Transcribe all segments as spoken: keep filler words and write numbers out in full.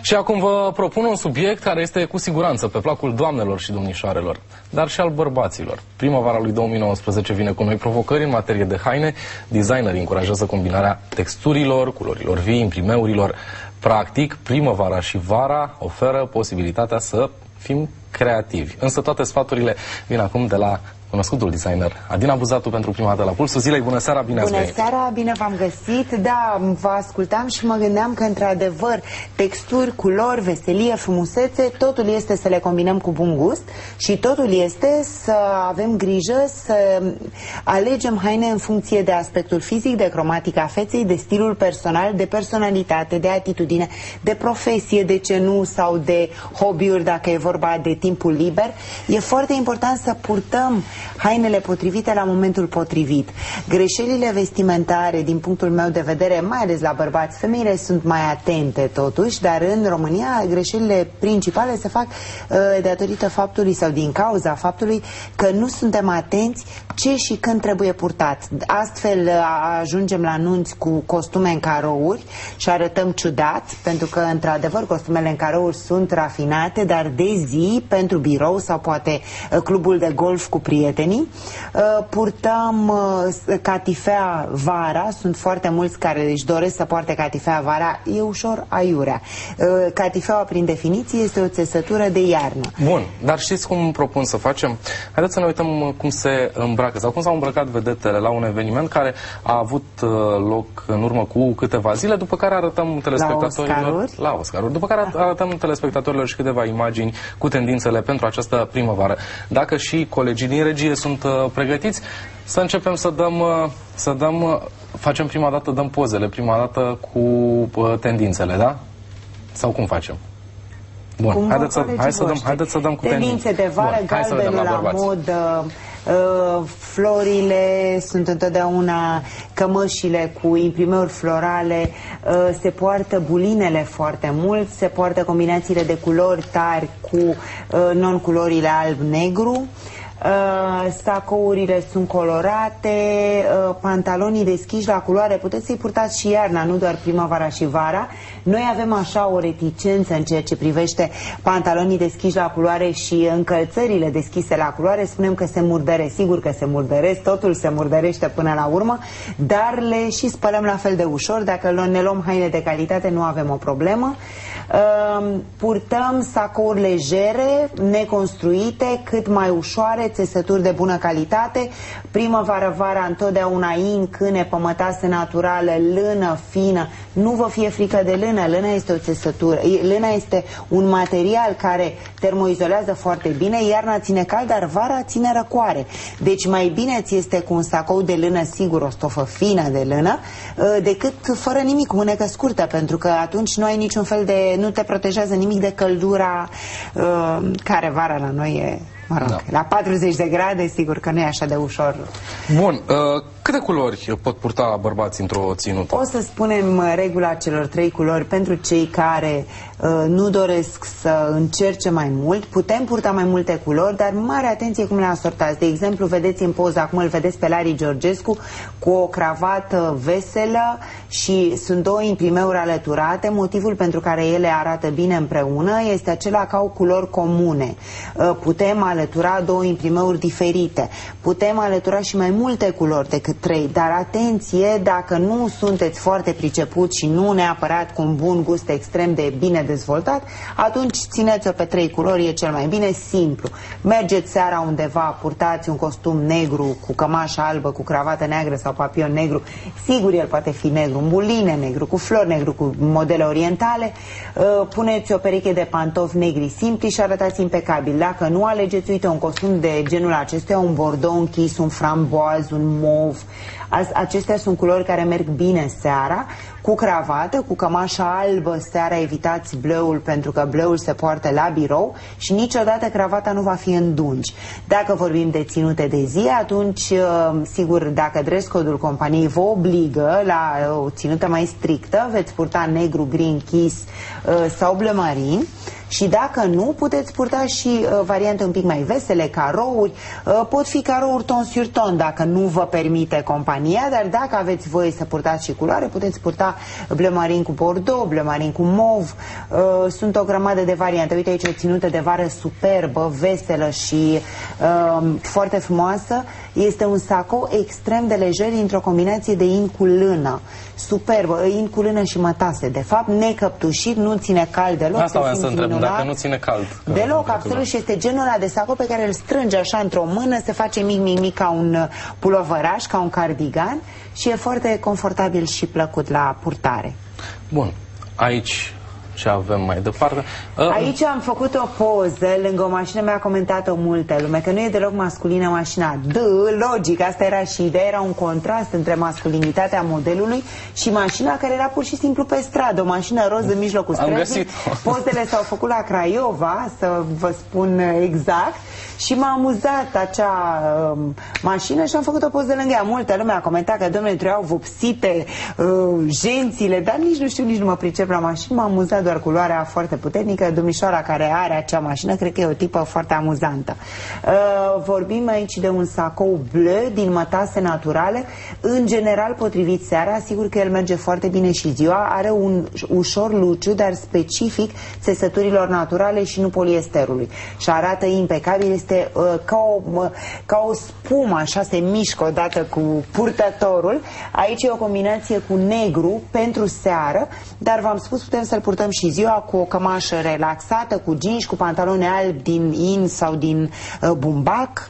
Și acum vă propun un subiect care este cu siguranță pe placul doamnelor și domnișoarelor, dar și al bărbaților. Primăvara lui două mii nouăsprezece vine cu noi provocări în materie de haine. Designerii încurajează combinarea texturilor, culorilor vii, imprimeurilor. Practic, primăvara și vara oferă posibilitatea să fim creativi. Însă toate sfaturile vin acum de la cunoscutul designer Adina Buzatu pentru prima dată la Pulsul Zilei. Bună seara, bine ați venit! Bună seara, bine v-am găsit. Da, vă ascultam și mă gândeam că, într-adevăr, texturi, culori, veselie, frumusețe, totul este să le combinăm cu bun gust și totul este să avem grijă să alegem haine în funcție de aspectul fizic, de cromatica feței, de stilul personal, de personalitate, de atitudine, de profesie, de ce nu, sau de hobby-uri, dacă e vorba de timpul liber. E foarte important să purtăm hainele potrivite la momentul potrivit. Greșelile vestimentare, din punctul meu de vedere, mai ales la bărbați, femeile sunt mai atente totuși, dar în România greșelile principale se fac uh, datorită faptului sau din cauza faptului că nu suntem atenți ce și când trebuie purtat. Astfel uh, ajungem la nunți cu costume în carouri și arătăm ciudat, pentru că, într-adevăr, costumele în carouri sunt rafinate, dar de zi, pentru birou sau poate uh, clubul de golf cu prietenii. Purtăm catifea vara, sunt foarte mulți care își doresc să poarte catifea vara, e ușor aiurea. Catifeaua, prin definiție, este o țesătură de iarnă. Bun, dar știți cum propun să facem? Haideți să ne uităm cum se îmbracă sau cum s-au îmbrăcat vedetele la un eveniment care a avut loc în urmă cu câteva zile, după care arătăm telespectatorilor la Oscaruri, la Oscaruri după care arătăm telespectatorilor și câteva imagini cu tendințele pentru această primăvară. Dacă și colegii din regie sunt uh, pregătiți, să începem să dăm, uh, să dăm uh, facem prima dată, dăm pozele, prima dată cu uh, tendințele, da? Sau cum facem? Bun, cum haideți, să, hai să dăm, haideți să dăm cu tendințe de vară, galbenul la, la mod, uh, florile sunt întotdeauna, cămășile cu imprimeuri florale, uh, se poartă bulinele foarte mult, se poartă combinațiile de culori tari cu uh, non-culorile alb-negru. Uh, sacourile sunt colorate, uh, pantalonii deschiși la culoare, puteți să-i purtați și iarna, nu doar primăvara și vara. Noi avem așa o reticență în ceea ce privește pantalonii deschiși la culoare și încălțările deschise la culoare. Spunem că se murdăresc, sigur că se murdăresc, totul se murdărește până la urmă, dar le și spălăm la fel de ușor. Dacă ne luăm haine de calitate, nu avem o problemă. Uh, purtăm sacouri legere, neconstruite, cât mai ușoare, țesături de bună calitate. Primăvară-vara întotdeauna in, câine, pămătase naturală, lână fină. Nu vă fie frică de lână, lână este o țesătură. Lână este un material care termoizolează foarte bine, iarna ține cald, dar vara ține răcoare. Deci mai bine ți este cu un sacou de lână, sigur, o stofă fină de lână, decât fără nimic, cu mânecă scurtă, pentru că atunci nu ai niciun fel de, nu te protejează nimic de căldura uh, care vara la noi e, mă rog, da. La patruzeci de grade, sigur că nu e așa de ușor. Bun, uh, câte culori pot purta bărbați într-o ținută? O să spunem regula celor trei culori pentru cei care uh, nu doresc să încerce mai mult. Putem purta mai multe culori, dar mare atenție cum le asortați. De exemplu, vedeți în poză, acum îl vedeți pe Lari Georgescu cu o cravată veselă și sunt două imprimeuri alăturate. Motivul pentru care ele arată bine împreună este acela că au culori comune. Uh, putem alătura două imprimeuri diferite. Putem alătura și mai multe culori decât trei, dar atenție, dacă nu sunteți foarte pricepuți și nu neapărat cu un bun gust extrem de bine dezvoltat, atunci țineți-o pe trei culori, e cel mai bine, simplu. Mergeți seara undeva, purtați un costum negru cu cămașă albă, cu cravată neagră sau papion negru, sigur el poate fi negru, un buline negru, cu flori negru, cu modele orientale, puneți o pereche de pantofi negri simpli și arătați impecabil. Dacă nu alegeți, uite, un costum de genul acestuia, un bordou închis, un framboaz, un mov, acestea sunt culori care merg bine seara, cu cravată, cu cămașa albă seara evitați bleul, pentru că bleul se poartă la birou și niciodată cravata nu va fi în dungi. Dacă vorbim de ținute de zi, atunci, sigur, dacă dress code-ul companiei vă obligă la o ținută mai strictă, veți purta negru, gri închis sau bleu marin Și dacă nu, puteți purta și uh, variante un pic mai vesele, carouri, uh, pot fi carouri ton sur ton dacă nu vă permite compania, dar dacă aveți voie să purtați și culoare, puteți purta bleu marin cu bordeaux, bleu marin cu mov, uh, sunt o grămadă de variante. Uite aici o ținută de vară superbă, veselă și uh, foarte frumoasă. Este un sacou extrem de lejer dintr-o combinație de in cu lână. Superbă, in cu lână și mătase. De fapt, necăptușit, nu ține cald deloc. Asta vreau să întreb, dacă nu ține cald. Deloc, absolut, și este genul ăla de sacou pe care îl strânge așa într-o mână, se face mic, mic, mic ca un pulovăraș, ca un cardigan și e foarte confortabil și plăcut la purtare. Bun, aici ce avem mai departe? Aici am făcut o poză lângă o mașină, mi-a comentat-o multă lume, că nu e deloc masculină mașina. D, logic, asta era și ideea, era un contrast între masculinitatea modelului și mașina care era pur și simplu pe stradă, o mașină roz în mijlocul străzii. Pozele s-au făcut la Craiova, să vă spun exact, și m-a amuzat acea uh, mașină și am făcut o poză lângă ea. Multă lume a comentat că, domnule, trebuiau vopsite uh, gențile, dar nici nu știu, nici nu mă pricep la mașină, m-a amuzat doar culoarea foarte puternică. Domnișoara care are acea mașină, cred că e o tipă foarte amuzantă. Uh, vorbim aici de un sacou bleu din mătase naturale, în general potrivit seara, sigur că el merge foarte bine și ziua, are un ușor luciu, dar specific țesăturilor naturale și nu poliesterului. Și arată impecabil, este uh, ca, o, uh, ca o spumă, așa se mișcă odată cu purtătorul. Aici e o combinație cu negru pentru seară, dar v-am spus, putem să-l purtăm și ziua cu o cămașă relaxată, cu jeans, cu pantaloni albi din in sau din uh, bumbac.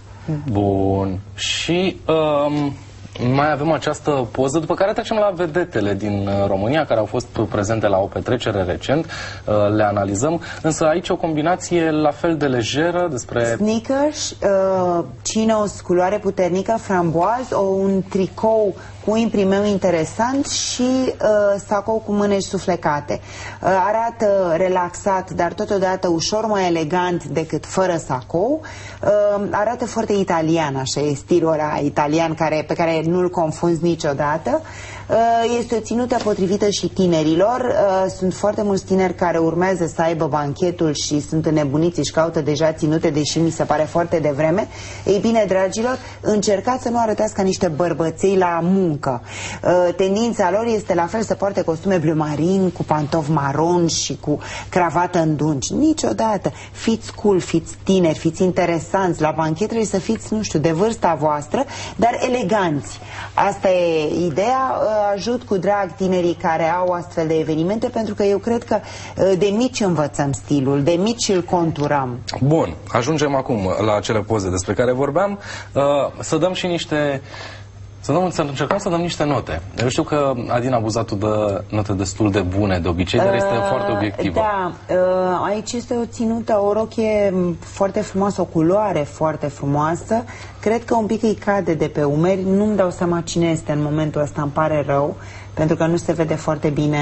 Bun. Și um, mai avem această poză, după care trecem la vedetele din România, care au fost prezente la o petrecere recent. Uh, le analizăm. Însă aici o combinație la fel de lejeră despre... Sneakers, uh, chinos, culoare puternică, framboaz, o, un tricou cu imprimeu interesant și uh, sacou cu mâneci suflecate. Uh, arată relaxat, dar totodată ușor mai elegant decât fără sacou. Uh, arată foarte italian, așa e stilul ăla italian care, pe care nu-l confunzi niciodată. Uh, este o ținută potrivită și tinerilor. Uh, sunt foarte mulți tineri care urmează să aibă banchetul și sunt înnebuniți, și caută deja ținute, deși mi se pare foarte devreme. Ei bine, dragilor, încercați să nu arătați ca niște bărbăței la muncă. Uh, tendința lor este la fel să poarte costume bleu marin, cu pantofi maron și cu cravată în dungi. Niciodată. Fiți cool, fiți tineri, fiți interesanți. La banchet trebuie să fiți, nu știu, de vârsta voastră, dar eleganți. Asta e ideea. Uh, ajut cu drag tinerii care au astfel de evenimente, pentru că eu cred că uh, de mici învățăm stilul, de mici îl conturăm. Bun, ajungem acum la acele poze despre care vorbeam. Uh, să dăm și niște... Să, dăm, să încercăm să dăm niște note. Eu știu că Adina Buzatu dă note destul de bune de obicei, dar este uh, foarte obiectivă. Da, uh, aici este o ținută, o rochie foarte frumoasă, o culoare foarte frumoasă. Cred că un pic îi cade de pe umeri. Nu-mi dau seama cine este în momentul ăsta, îmi pare rău, pentru că nu se vede foarte bine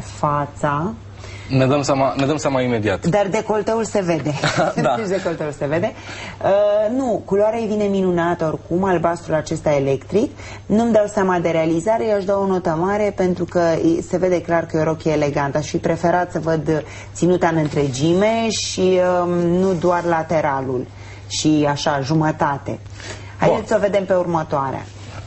fața. Ne dăm seama, ne dăm seama imediat. Dar decolteul se vede. Da. Decolteul se vede. Uh, nu, culoarea îi vine minunată oricum, albastrul acesta electric. Nu-mi dau seama de realizare, eu aș da o notă mare pentru că se vede clar că e o rochie elegantă. Aș fi preferat să văd ținuta în întregime și uh, nu doar lateralul și așa, jumătate. Haideți să o vedem pe următoarea.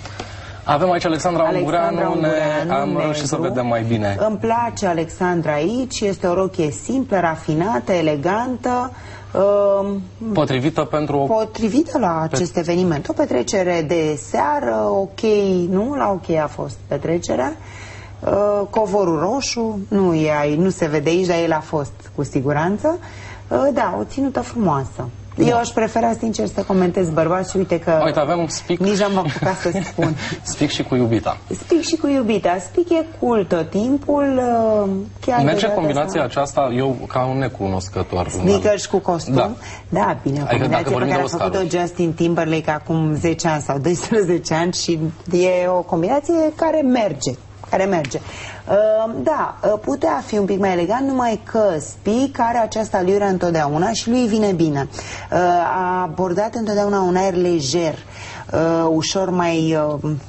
Avem aici Alexandra Ungureanu, Ungureanu, am reușit să vedem mai bine. Îmi place Alexandra aici, este o rochie simplă, rafinată, elegantă. Uh, Potrivită pentru... Potrivită la acest Pe... eveniment. O petrecere de seară, ok, nu? La ok a fost petrecerea. Uh, covorul roșu, nu, e, nu se vede aici, dar el a fost cu siguranță. Uh, da, o ținută frumoasă. Da. Eu aș prefera, sincer, să comentez bărbați și uite că uite, avem un speak... nici am apucat să spun. Speak și cu iubita. Speak și cu iubita. Speak e cool tot timpul. Chiar merge combinația asta... aceasta, eu ca un necunoscător. Sneakers cu costum. Da, da, bine, o combinație pe care a făcut-o Justin Timberlake acum zece ani sau doisprezece ani și e o combinație care merge. Care merge. Uh, da, uh, putea fi un pic mai elegant, numai că Speak are această aliură întotdeauna și lui vine bine. Uh, a abordat întotdeauna un aer lejer, uh, ușor mai... Uh,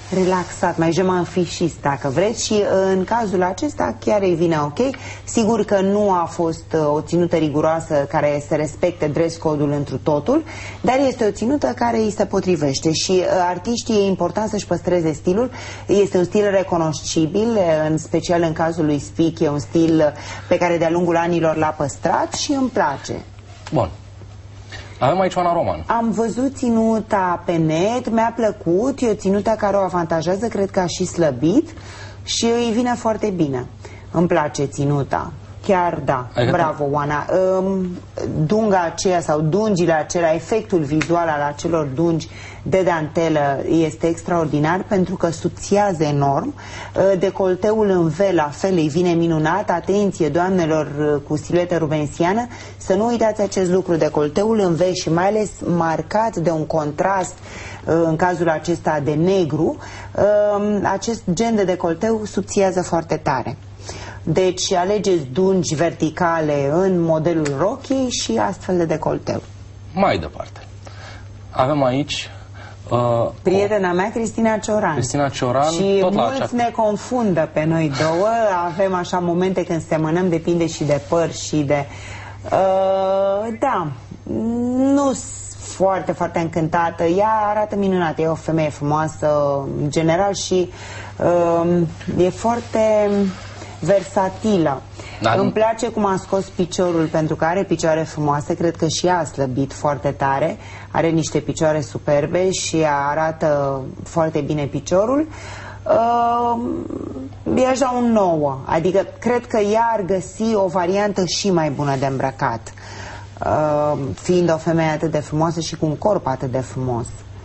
relaxat, mai je m'en fichis, dacă vreți, și în cazul acesta chiar îi vine ok. Sigur că nu a fost o ținută riguroasă care să respecte dress code-ul întru totul, dar este o ținută care îi se potrivește și artiștii e important să-și păstreze stilul. Este un stil recunoscibil, în special în cazul lui Spic, e un stil pe care de-a lungul anilor l-a păstrat și îmi place. Bun. Avem aici Oana Roman. Am văzut ținuta pe net, mi-a plăcut, e o ținută care o avantajează, cred că a și slăbit și îi vine foarte bine. Îmi place ținuta. Chiar da, adică bravo Oana. Dunga aceea sau dungile acelea, efectul vizual al acelor dungi de dantelă este extraordinar pentru că subțiază enorm. Decolteul în V la fel îi vine minunat. Atenție doamnelor cu siluetă rubensiană, să nu uitați acest lucru. Decolteul în V și mai ales marcat de un contrast, în cazul acesta de negru, acest gen de decolteu subțiază foarte tare. Deci alegeți dungi verticale în modelul rochii și astfel de decolteu. Mai departe. Avem aici uh, prietena mea, Cristina Cioran. Cristina Cioran, și tot la mulți acea... ne confundă pe noi două. Avem așa momente când semănăm, depinde și de păr și de... Uh, da, nu foarte, foarte încântată. Ea arată minunat, e o femeie frumoasă în general și uh, e foarte versatilă. Dar îmi place cum a scos piciorul pentru că are picioare frumoase, cred că și ea a slăbit foarte tare, are niște picioare superbe și arată foarte bine piciorul. Uh, i-aș da un nouă, adică cred că ea ar găsi o variantă și mai bună de îmbrăcat, uh, fiind o femeie atât de frumoasă și cu un corp atât de frumos.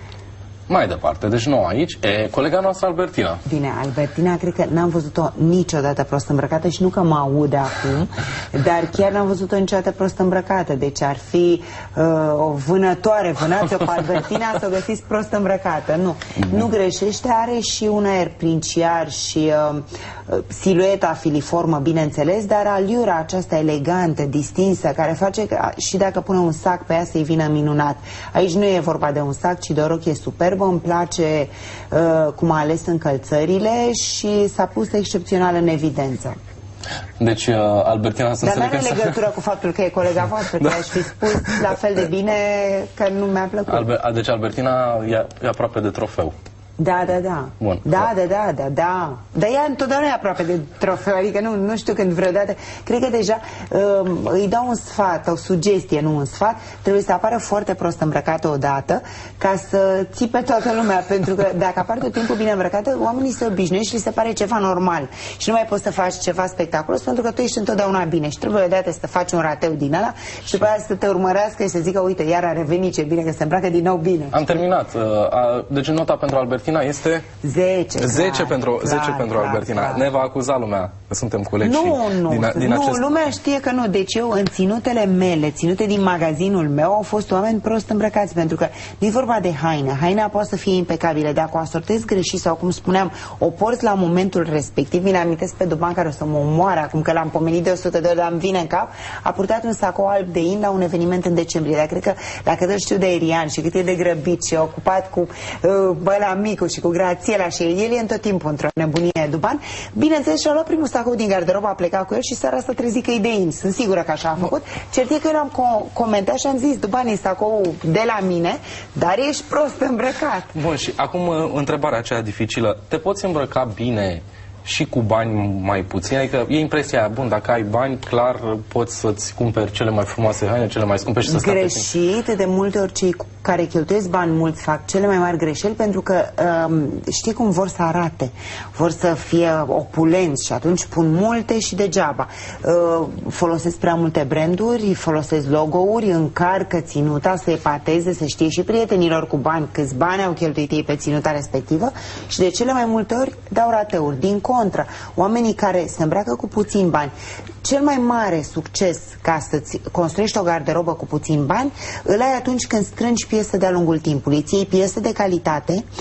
Mai departe, deci nu aici, e colega noastră Albertina. Bine, Albertina cred că n-am văzut-o niciodată prost îmbrăcată și nu că mă aude acum, dar chiar n-am văzut-o niciodată prost îmbrăcată, deci ar fi uh, o vânătoare, vânați-o pe Albertina să o găsiți prost îmbrăcată. Nu, mm-hmm. nu greșește, are și un aer princiar și uh, silueta filiformă, bineînțeles, dar aliura aceasta elegantă, distinsă, care face că și dacă pune un sac pe ea să-i vină minunat. Aici nu e vorba de un sac, ci de o rochie superbă. Îmi place uh, cum a ales încălțările și s-a pus excepțional în evidență. Deci, uh, Albertina, să Dar nu are să... legătură cu faptul că e colega voastră, că da. aș fi spus la fel de bine că nu mi-a plăcut. Albe deci Albertina e, e aproape de trofeu. Da, da, da. Bun. Da, da, da, da, da. Dar ea întotdeauna e aproape de trofeu, adică nu, nu știu când vreodată. Cred că deja uh, îi dau un sfat, o sugestie, nu un sfat. Trebuie să apară foarte prost îmbrăcată odată, ca să țipe toată lumea, pentru că dacă apar tot timpul bine îmbrăcată, oamenii se obișnuiesc și li se pare ceva normal. Și nu mai poți să faci ceva spectaculos, pentru că tu ești întotdeauna bine și trebuie odată să faci un rateu din ăla și după aia să te urmărească și să zică, uite, iar a revenit, ce bine că se îmbracă din nou bine. Am terminat. Deci nota pentru Albertina este zece. zece clar, pentru, clar, zece pentru clar, Albertina. clar. Ne va acuza lumea că suntem colegi. Nu, nu, din, din nu acest... lumea știe că nu. Deci eu, în ținutele mele, ținute din magazinul meu, au fost oameni prost îmbrăcați, pentru că nu e vorba de haină. Haina poate să fie impecabilă. Dacă o asortezi greșit sau, cum spuneam, o porți la momentul respectiv, mi-l amintesc pe Duban, care o să mă omoare acum că l-am pomenit de o sută de ori, dar îmi vine în cap, a purtat un sacou alb de in la un eveniment în decembrie. Dar cred că, dacă îl știu de Erian și cât e de grăbit și e ocupat cu uh, băla micu și cu Grațiela și el, el e în tot timpul într-o nebunie Duban, bineînțeles și-a luat primul sacou din garderobă, a plecat cu el și seara asta trezi că e de in. Sunt sigură că așa a făcut. Cert e că eu l-am co comentat și am zis, Duban, e sacou de la mine, dar ești prost îmbrăcat. Bun, și acum întrebarea aceea dificilă. Te poți îmbrăca bine și cu bani mai puțini? Adică e impresia aia, bun, dacă ai bani, clar poți să-ți cumperi cele mai frumoase haine, cele mai scumpe și să stai pe timp. Greșit, de multe ori cei care cheltuiesc bani mulți fac cele mai mari greșeli, pentru că um, știi cum vor să arate, vor să fie opulenți și atunci pun multe și degeaba. Uh, folosesc prea multe branduri, folosesc logo-uri, încarcă ținuta să epateze, să știe și prietenilor cu bani câți bani au cheltuit ei pe ținuta respectivă și de cele mai multe ori dau rateuri. Din contră, oamenii care se îmbracă cu puțini bani, cel mai mare succes ca să-ți construiești o garderobă cu puțini bani îl ai atunci când strângi piese de-a lungul timpului. Îți iei piese de calitate,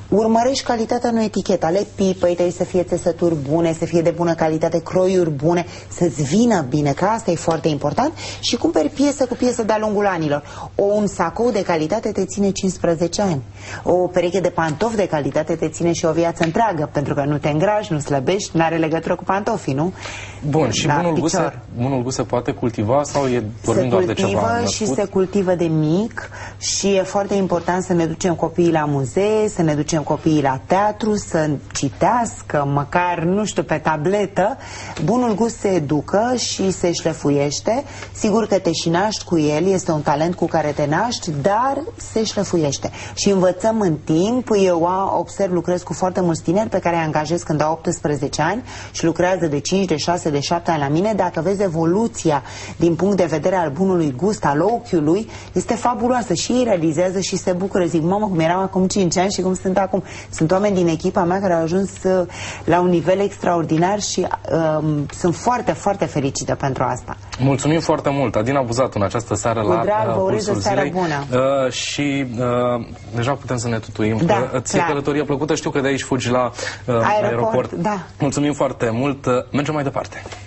urmărești calitatea, nu eticheta. Le pipăi, trebuie să fie țesături bune, să fie de bună calitate, croiuri bune, să-ți vină bine, că asta e foarte important. Și cumperi piesă cu piesă de-a lungul anilor. O, un sacou de calitate te ține cincisprezece ani. O pereche de pantofi de calitate te ține și o viață întreagă, pentru că nu te îngrași, nu slăbești, n-are legătură cu pantofii, nu? Bun, și bunul gust, se, bunul gust se poate cultiva sau e vorbim doar de ceva născut? Și se cultivă de mic și e foarte important să ne ducem copiii la muzee, să ne ducem copiii la teatru, să citească, măcar, nu știu, pe tabletă. Bunul gust se educă și se șlefuiește. Sigur că te și naști cu el, este un talent cu care te naști, dar se șlefuiește. Și învățăm în timp. Eu observ, lucrez cu foarte mulți tineri pe care îi angajez când au optsprezece ani și lucrează de cinci, de șase, de șapte ani la mine. Dacă vezi evoluția din punct de vedere al bunului gust, al ochiului, este fabuloasă și ei realizează și se bucură. Zic, mamă, cum eram acum cinci ani și cum sunt acum. Sunt oameni din echipa mea care au ajuns uh, la un nivel extraordinar și uh, sunt foarte, foarte fericită pentru asta. Mulțumim foarte mult, Adina Buzatu, în această seară cu la drag, uh, Pulsul Zilei. Bună. Uh, și uh, deja putem să ne tutuim. Da, uh, ție călătorie plăcută, știu că de aici fugi la uh, aeroport. aeroport. Da. Mulțumim foarte mult, uh, mergem mai departe.